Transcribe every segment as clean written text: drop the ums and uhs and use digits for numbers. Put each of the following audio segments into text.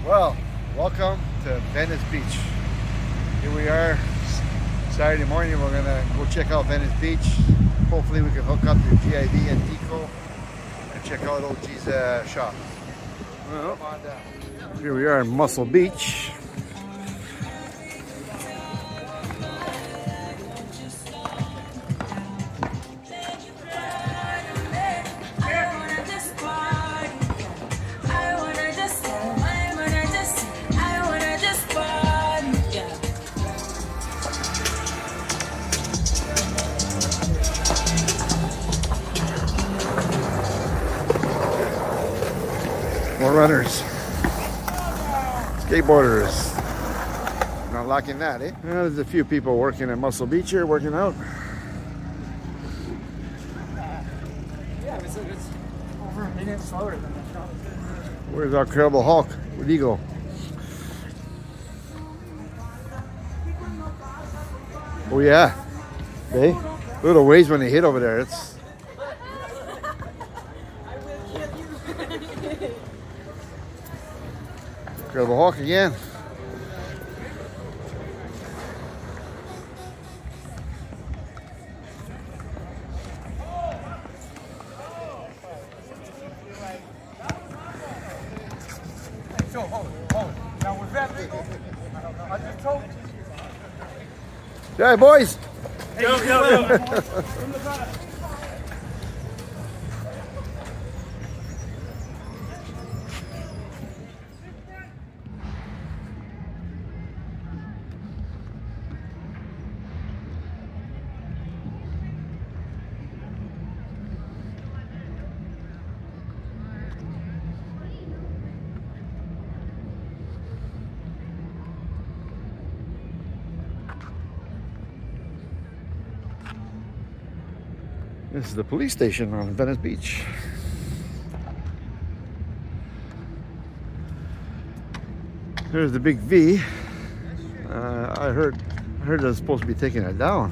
Well, welcome to Venice Beach. Here we are, Saturday morning. We're gonna go check out Venice Beach. Hopefully we can hook up to GIV and Tico and check out OG's shop. Well, come on down. Here we are in Muscle Beach. More runners, skateboarders. Not liking that, eh? Well, there's a few people working at Muscle Beach here, working out. Yeah, it's over a minute slower than the shop. Where's our Incredible Hulk? Where'd he go? Oh yeah, hey, look at the waves when they hit over there. It's Incredible Hulk again. So, hold it. Now, was that legal? I just told you. Yeah, boys. Yo. This is the police station on Venice Beach. There's the big V. I heard they're supposed to be taking it down.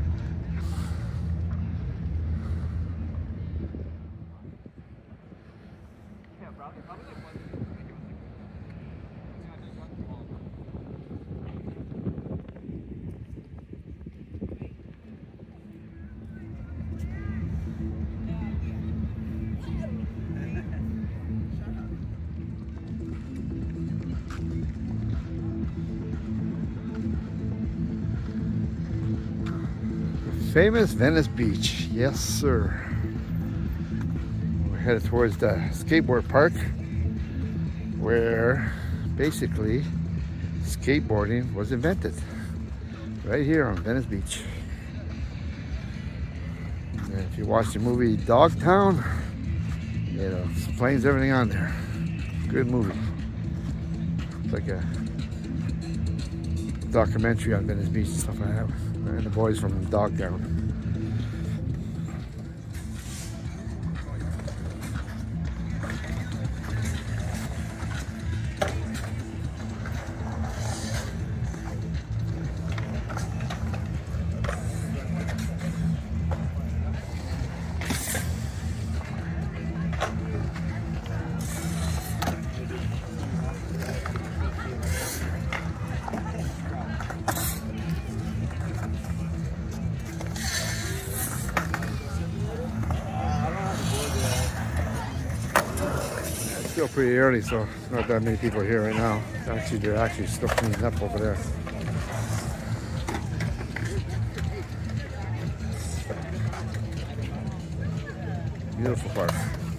Famous Venice Beach, yes sir. We're headed towards the skateboard park where basically skateboarding was invented. Right here on Venice Beach. And if you watch the movie Dogtown, it explains everything on there. Good movie. It's like a documentary on Venice Beach and stuff like that. And the boys from Dogtown. Still pretty early, so not that many people here right now. Actually, they're actually still cleaning up over there. Beautiful park.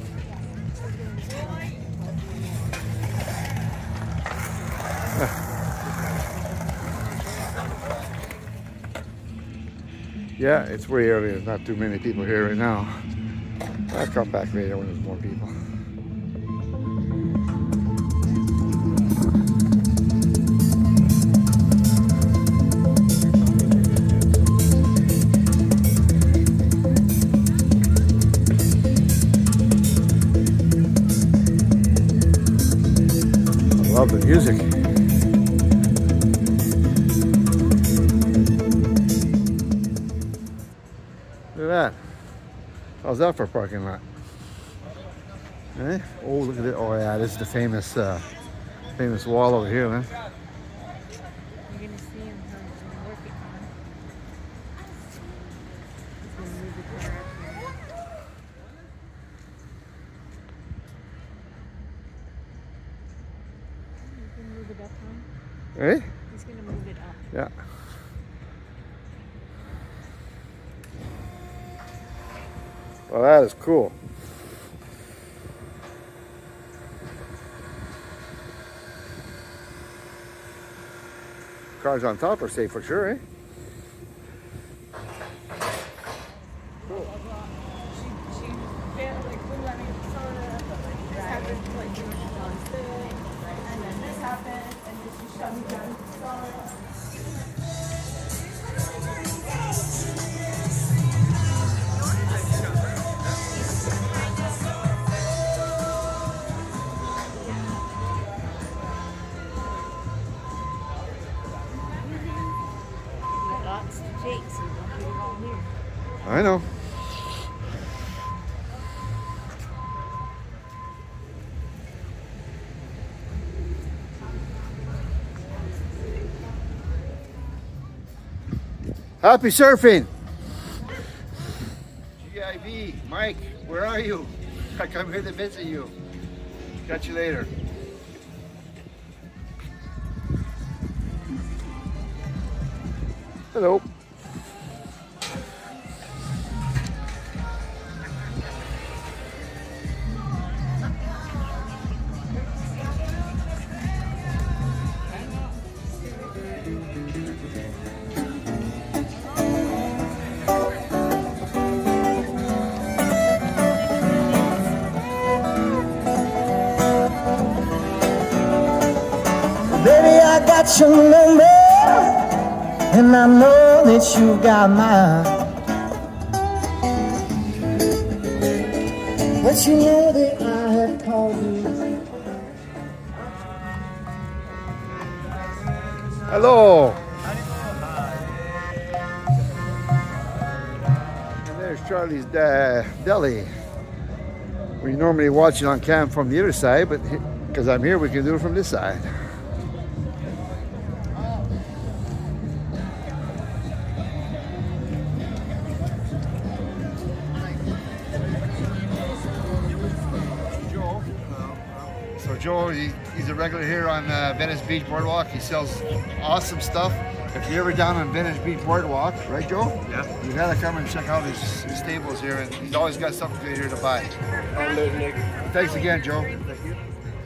Yeah, it's way early. There's not too many people here right now. I'll come back later when there's more people. Love the music. Look at that. How's that for a parking lot? Eh? Oh, look at it. Oh, yeah, this is the famous Famous wall over here, man. You're gonna see him working on it. He's gonna move the car up here. He's gonna move it up, huh? Eh? He's gonna move it up. Yeah. Well, that is cool. Cars on top are safe for sure, eh? Cool. She felt like we were this happened like you were on stage, and then this happened, and then she shut me down. Lots to take, so don't get it all here. I know. Happy surfing. GIV, Mike, where are you? I come here to visit you. Catch you later. Hello. Baby, I got your number, and I know that you got mine. But you know that I have called you. Hello. And there's Charlie's Deli. We normally watch it on cam from the other side, but because I'm here, we can do it from this side. So Joe, he's a regular here on Venice Beach Boardwalk. He sells awesome stuff. If you're ever down on Venice Beach Boardwalk, right, Joe? Yeah. You gotta come and check out his tables here, and he's always got something good here to buy. Thanks again, Joe. Thank you.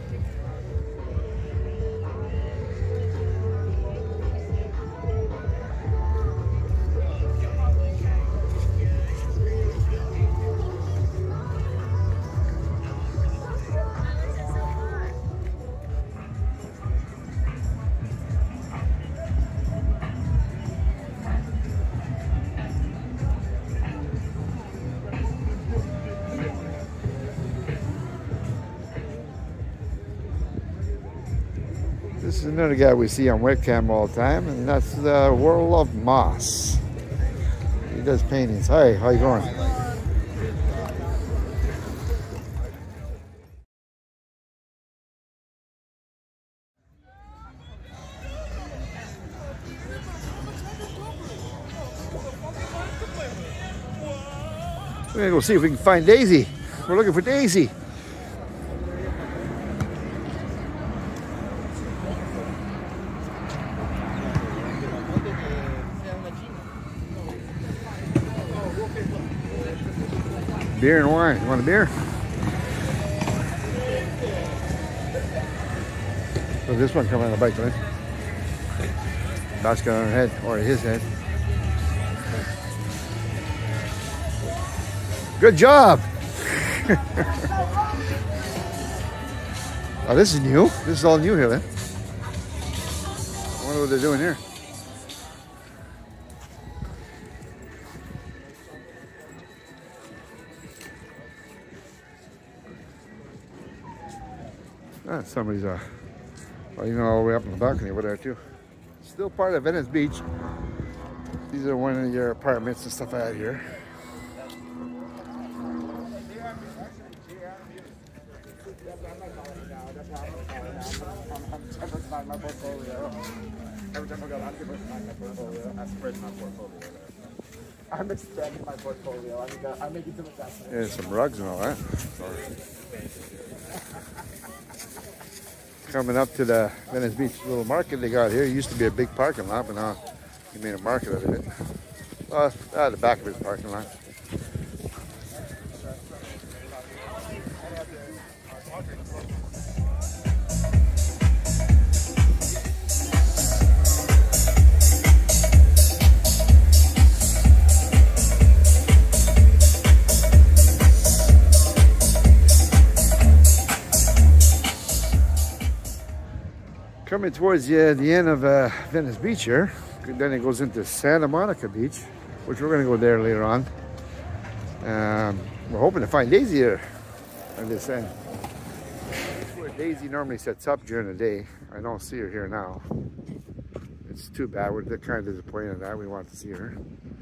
This is another guy we see on webcam all the time, and that's the World of Moss. He does paintings. Hi, how you going? We're gonna go see if we can find Daisy. We're looking for Daisy. Beer and wine. You want a beer? So this one coming on the bike, right? Basket on her head, or his head. Good job! Oh, this is new. This is all new here, then. I wonder what they're doing here. Ah, somebody's well, you know, all the way up on the balcony over there too. Still part of Venice Beach. These are one of your apartments and stuff out here. sign my portfolio. Every time I go, I'm going to sign my portfolio. I spread my portfolio. I'm expanding my portfolio. I'm making some investments. And some rugs and all that. Coming up to the Venice Beach little market they got here. It used to be a big parking lot, but now he made a market out of it. Well, at the back of his parking lot. Coming towards the end of Venice Beach here. Then it goes into Santa Monica Beach, which we're going to go there later on. We're hoping to find Daisy here on this end. That's where Daisy normally sets up during the day. I don't see her here now. It's too bad. We're kind of disappointed in that. We want to see her.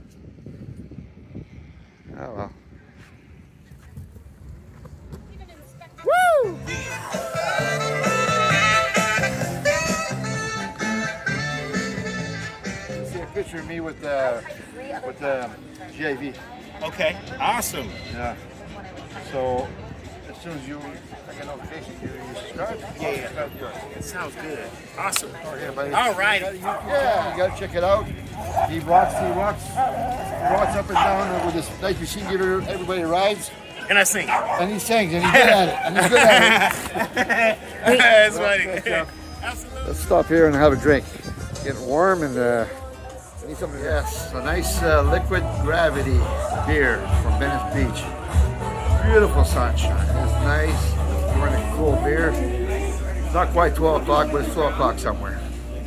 Oh well. Woo! Picture of me with the GIV. Okay, awesome. Yeah. So as soon as you get a notification, you subscribe. Yeah. It sounds good. Awesome. Oh, yeah, buddy. All right. Yeah, you gotta check it out. He walks up and down with this nice machine, give everybody rides. And I sing. And he sings, and he's good at it. And he's good at it. That's funny. Absolutely. Let's stop here and have a drink. Getting warm and. Need something. Yes, a nice liquid gravity beer from Venice Beach. Beautiful sunshine. It's nice. We're in a cool beer. It's not quite 12 o'clock, but it's 12 o'clock somewhere.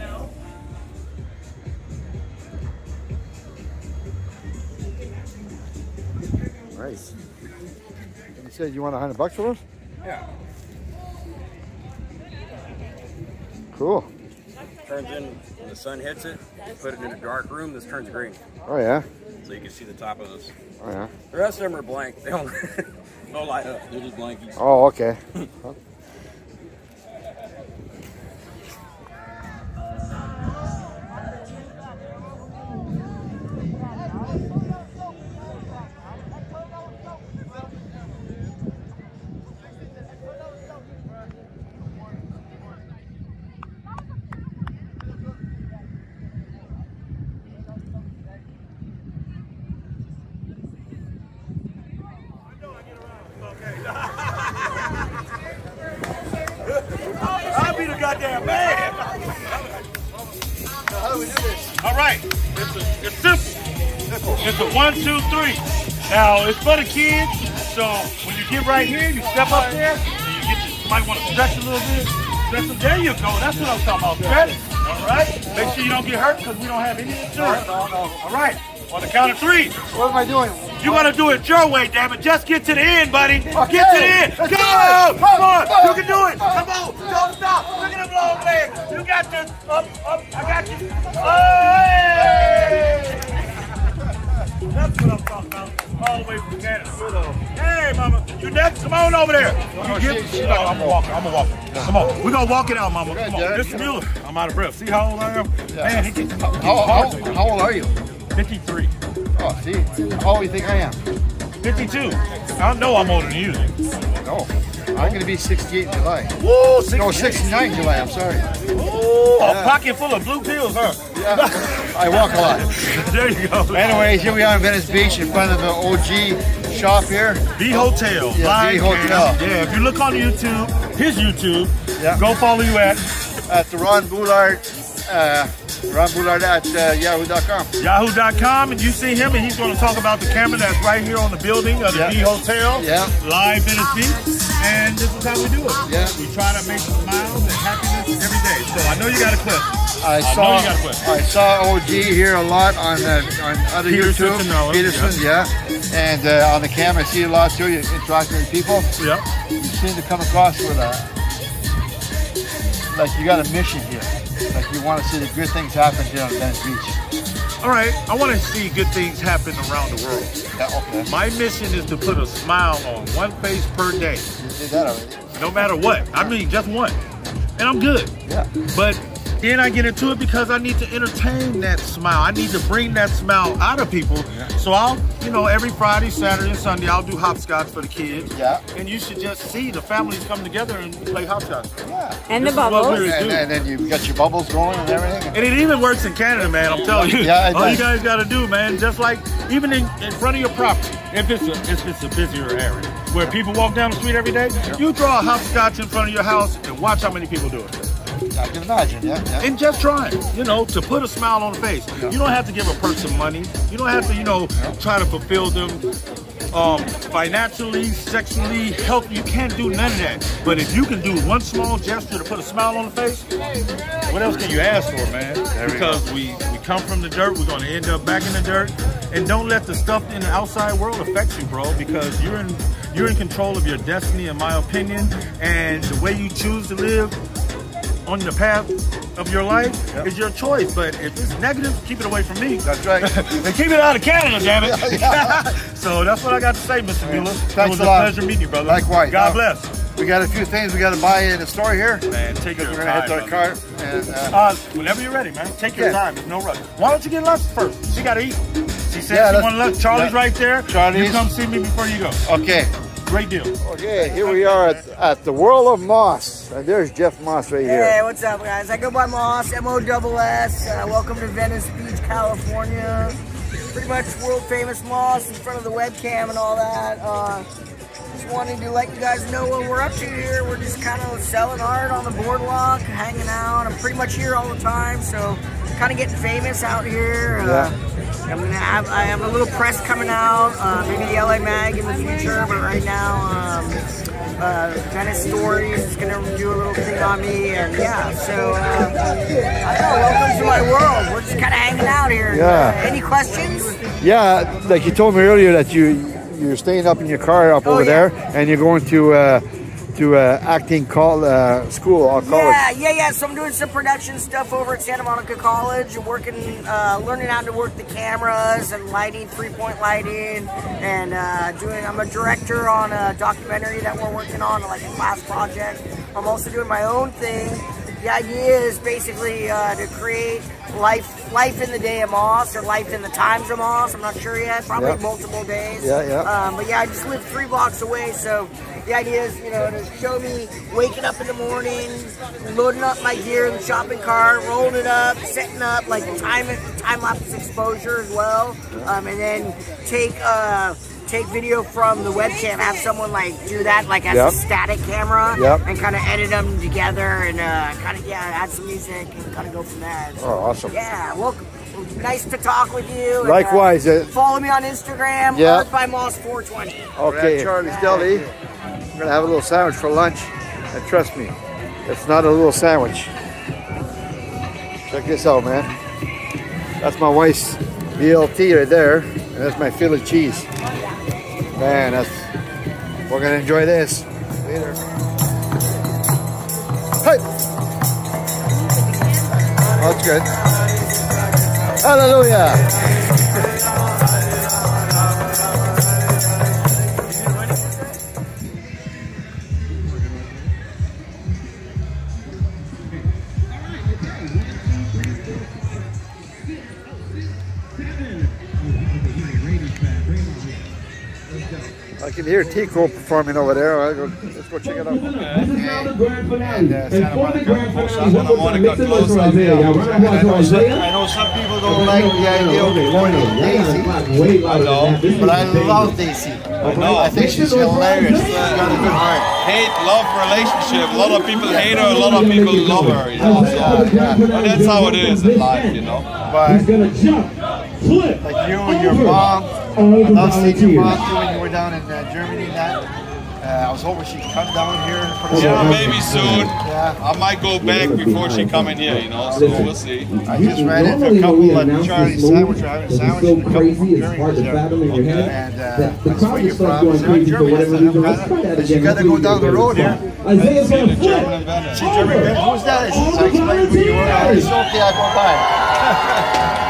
Nice. And you said you want $100 for us? Yeah. Cool. Turns in when the sun hits it. You put it in a dark room. This turns green, Oh yeah. so you can see the top of this. Oh yeah. The rest of them are blank. They don't no light up. They're just blankies. Oh okay. I'll be the goddamn man. How do we do this? All right. It's simple. It's a 1, 2, 3. Now it's for the kids. So when you get right here, you step up there, and you might want to stretch a little bit. Stretch them. There you go. That's what I'm talking about. Stretch. All right. Make sure you don't get hurt because we don't have any insurance. No. All right. On the count of 3. What am I doing? You gotta do it your way, damn it. Just get to the end, buddy. Okay, Get to the end. let's Go! do it. Come on. You can do it. Come on. Don't stop. Look at them long legs. You got this. Up. I got you. Hey! That's what I'm talking about. All the way from Canada. Hey, mama. You next? Come on over there. I'm gonna walk it. Come on. We're gonna walk it out, mama. Come on. Mr. Mueller. I'm out of breath. See how old I am? Man, he gets How old are you? 53. Oh, see, how old do you think I am? 52. I know I'm older than you. No, I'm going to be 68 in July. Woo, 68. No, 69 in July, I'm sorry. Ooh, a pocket full of blue pills, huh? Yeah, I walk a lot. There you go. Anyways, here we are in Venice Beach in front of the OG shop here. The Hotel. Yeah, The Hotel. Yeah, if you look on YouTube, his YouTube, Yeah. go follow you at At the Ron Boulard at yahoo.com. yahoo.com, and you see him, and he's going to talk about the camera that's right here on the building of the Yeah. The Hotel. Yeah. Live Venice Beach. And this is how we do it. Yeah. We try to make smiles and happiness every day. So I know you got a clip. I know you got a question. I saw OG here a lot on other Peterson YouTube. and all of them, Peterson, yeah. And on the camera, I see a lot too. You interact with people. Yep. You seem to come across with like you got a mission here. Like you want to see the good things happen here on Venice Beach. All right, I want to see good things happen around the world. Yeah, okay. My mission is to put a smile on one face per day, You did that already. no matter what. I mean, just one. and I'm good. Yeah. But then I get into it because I need to entertain that smile. I need to bring that smile out of people. Yeah. So I'll, you know, every Friday, Saturday, and Sunday, I'll do hopscotch for the kids. Yeah. And you should just see the families come together and play hopscotch. Yeah. And This the is what bubbles. we And, do. then you got your bubbles going and everything. And it even works in Canada, man. I'm telling you. Yeah, it all you does. guys got to do, man, just like even in front of your property, if it's a busier area where people walk down the street every day, you throw a hopscotch in front of your house and watch how many people do it. I can imagine, yeah. And just try it, you know, to put a smile on the face. Yeah. You don't have to give a person money. You don't have to, you know, try to fulfill them financially, sexually, health. You can't do none of that. But if you can do one small gesture to put a smile on the face, what else can you ask for, man? Because we come from the dirt, we're going to end up back in the dirt. And don't let the stuff in the outside world affect you, bro, because you're in control of your destiny, in my opinion. And the way you choose to live on the path of your life is your choice. But if it's negative, keep it away from me. That's right. And keep it out of Canada, damn it. So that's what I got to say, Mr. Mueller. Thanks it was a lot. pleasure meeting you, brother. Likewise. God Now, bless. We got a few things we got to buy in the store here. Man, take your We're time. going to hit our car. And, Whenever you're ready, man. Take your Yeah. time. There's no rush. Why don't you get lunch first? She got to eat. She said Yeah, she let's- wanted lunch. Charlie's yeah. right there. Charlie's. You come see me before you go. okay. Great deal. Okay, here we are at the World of Moss. And there's Jeff Moss right here. Hey, what's up, guys? I go by Moss, M-O-S-S. Welcome to Venice Beach, California. Pretty much world famous Moss in front of the webcam and all that. Just wanted to let you guys know what we're up to here. We're just kind of selling art on the boardwalk, hanging out. I'm pretty much here all the time, so kind of getting famous out here. I have a little press coming out, maybe the LA Mag in the future, but right now, Venice Stories is going to do a little thing on me, and yeah, so, I don't know, welcome to my world. We're just kind of hanging out here. Yeah. Any questions? Yeah, like you told me earlier that you're staying up in your car up over yeah. there, and you're going to acting school or college. Yeah. So I'm doing some production stuff over at Santa Monica College, working, learning how to work the cameras and lighting, 3-point lighting, and I'm a director on a documentary that we're working on, like a class project. I'm also doing my own thing. The idea is basically to create life in the day of Moss, or life in the times of Moss. I'm not sure yet. Probably multiple days. Yeah. But yeah, I just live 3 blocks away, so the idea is, you know, to show me waking up in the morning, loading up my gear in the shopping cart, rolling it up, setting up, like time-lapse exposure as well, and then take video from the webcam, have someone like do that like as a static camera, and kind of edit them together, and kind of add some music and kind of go from there. So, Oh, awesome. yeah, well, nice to talk with you. And, Likewise. follow me on Instagram, Art by Moss 420. Okay, Charlie's Deli. We're gonna have a little sandwich for lunch, and trust me, it's not a little sandwich. Check this out, man. That's my wife's BLT right there, and that's my Philly cheese. Man, we're gonna enjoy this later. Hey, oh, that's good. Hallelujah. I can hear Tico performing over there. Let's go check it out. And Santa Monica close. I know some people don't like the idea of recording Daisy, but I love Daisy. I think she's hilarious. She's got a good heart. Hate-love relationship. A lot of people hate her, a lot of people love her, you know. So, but that's how it is in life, you know. But like you and your mom, I love seeing your mom too when you were down in Germany and that. I was hoping she'd come down here. Yeah, maybe soon. I might go back before she come in here, you know, so we'll see. I just ran into a couple at Charlie's Sandwich. We're having a sandwich and a couple from Germany was there. And that's where you're from. I said, Germany. I said, but you got to go down the road here. Isaiah's gonna flip. See German Venice? Who's that? So I explained who you were. I said, okay, I'll go by. So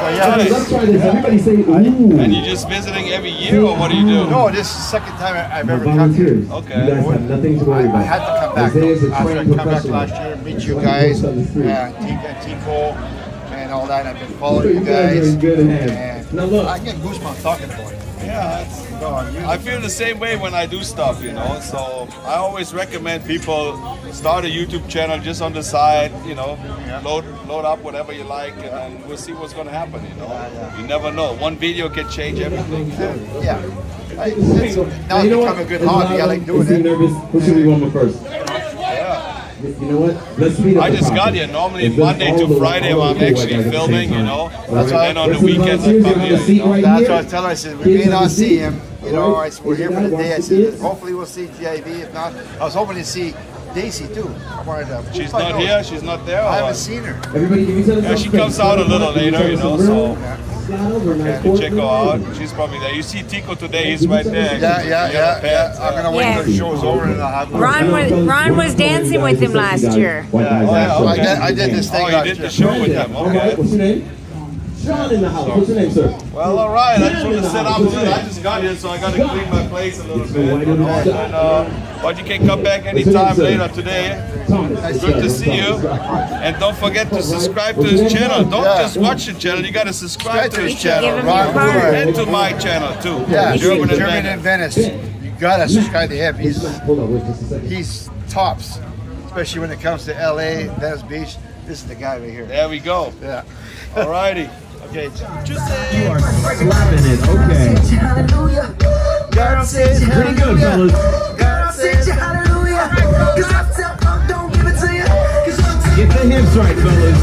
Nice. Let's try this. Everybody say ooh. And you're just visiting every year, or what do you do? No, this is the second time I've ever come here. Volunteers. Okay. You guys have nothing to worry about. I had to come back Isaiah's a after I trained come back professional. last year, meet you guys, Tico, and all that. I've been following you guys. Good hands. And Now look. I get goosebumps talking about it. Yeah, I feel the same way when I do stuff, you know. So I always recommend people start a YouTube channel just on the side, you know, load up whatever you like, and then we'll see what's going to happen, you know. You never know. One video can change everything. Yeah. Now it's become a good hobby. I like doing it. Nervous. Who should we go with first? You know what? Let's speed up I just got here. Normally Monday to Friday I'm actually filming, you know. That's why then on the weekends I come here. That's what I was telling her. I said, we may not see him. You know, I said, we're here for the day. I said, hopefully we'll see GIV. If not, I was hoping to see Daisy too. I wanted to. She's not here? She's not there? I haven't seen her. Yeah, she comes out a little later, you know, so check her out. She's probably there. You see Tico today, he's right there. Yeah. I'm going to wait till the show's over and I'll have Ron was dancing with him last year. I did this thing last year. Oh, you did the show with him, okay. What's your name? Sean in the house. What's your name, sir? Well, all right. I just want to set up a little. I just got here, so I got to clean my place a little bit. You know, but you can come back anytime later today. Good to see you. And don't forget to subscribe to his channel. Don't just watch the channel. You got to subscribe to his channel. And to my channel, too. Yeah, German in Venice. You got to subscribe to him. He's tops. Especially when it comes to LA, Venice Beach. This is the guy right here. There we go. Yeah. All righty. Okay. You are slapping it. Okay. God says Pretty good, fellas. God says hallelujah. Don't give it to you. Get the hips right, fellas.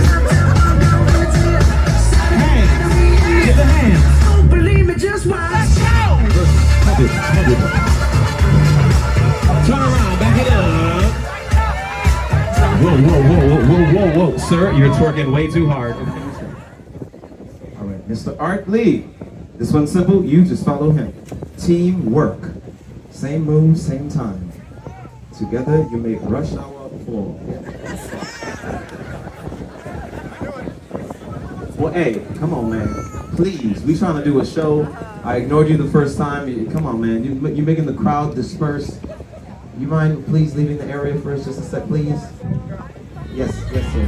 Hands. Get the hands. Don't believe me, just watch. Turn around, back it up. Whoa. Sir, you're twerking way too hard. All right, Mr. Art Lee. This one's simple. You just follow him. Teamwork. Same move, same time. Together, you make rush hour 4. Well, hey, come on, man. Please, we trying to do a show. I ignored you the first time. Come on, man. You're making the crowd disperse. You mind please leaving the area for us just a sec, please? Yes, sir.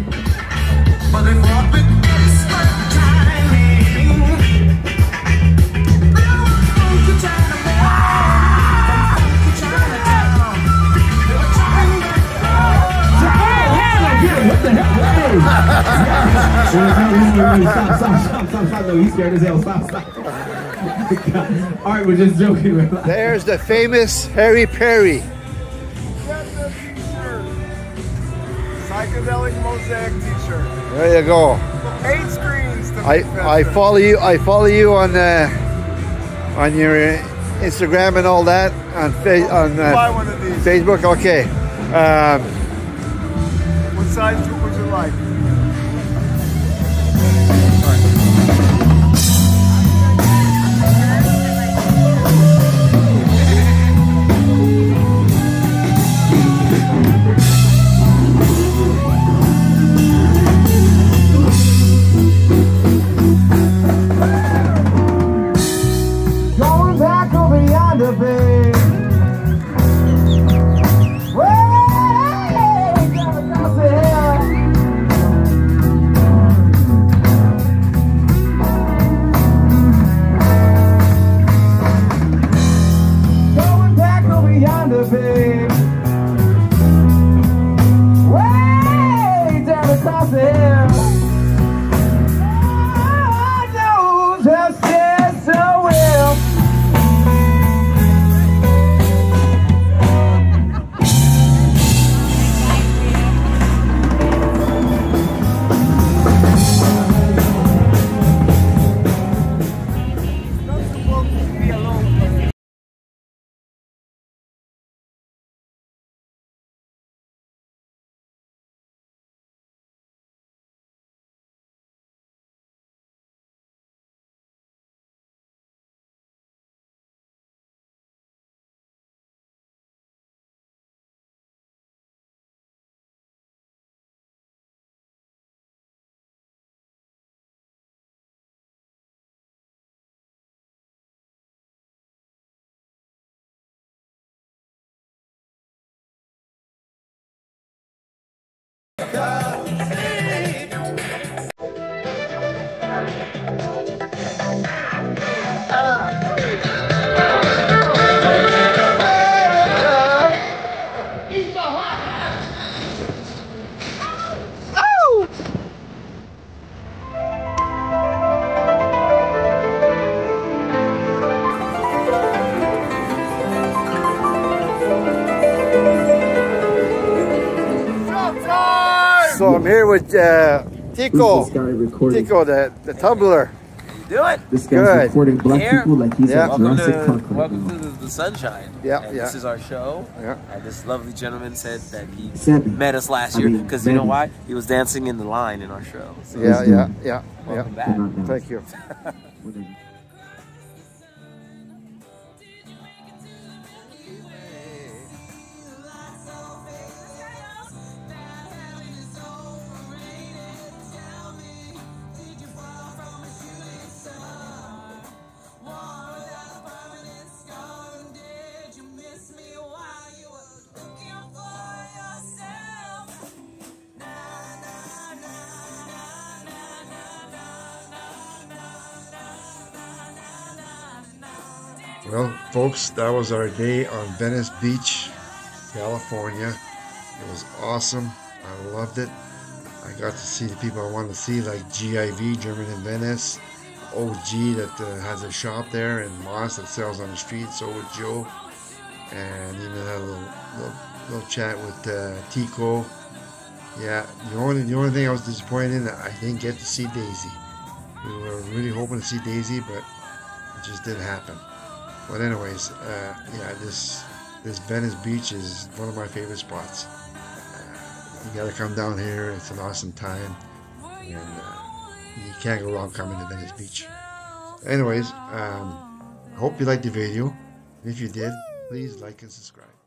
What the hell? Stop. No, he's scared as hell. Stop. All right, we're just joking. There's the famous Harry Perry. Psychedelic Mosaic t-shirt. There you go. 8 screens to I follow you. I follow you on your Instagram and all that on buy one of these. Facebook. Okay. What size would you like? Going back over yonder, babe. Way down across the hill. Going back over yonder, babe. Way down across the hill. So I'm here with Tico, the tumbler. Do it. This guy's Good. recording black people like he's at Jurassic Park. Welcome to the sunshine. Yeah, and yeah. This is our show. Yeah. And this lovely gentleman said that he met us last year because you know why? He was dancing in the line in our show. So Yeah. welcome back. Thank you. Well, folks, that was our day on Venice Beach, California. It was awesome. I loved it. I got to see the people I wanted to see, like GIV, German in Venice, OG that has a shop there, and Moss that sells on the street. So with Joe, and even had a little chat with Tico. Yeah, the only thing I was disappointed in, I didn't get to see Daisy. We were really hoping to see Daisy, but it just didn't happen. But anyways, yeah, this Venice Beach is one of my favorite spots. You gotta come down here. It's an awesome time, and you can't go wrong coming to Venice Beach. Anyways, I hope you liked the video. If you did, please like and subscribe.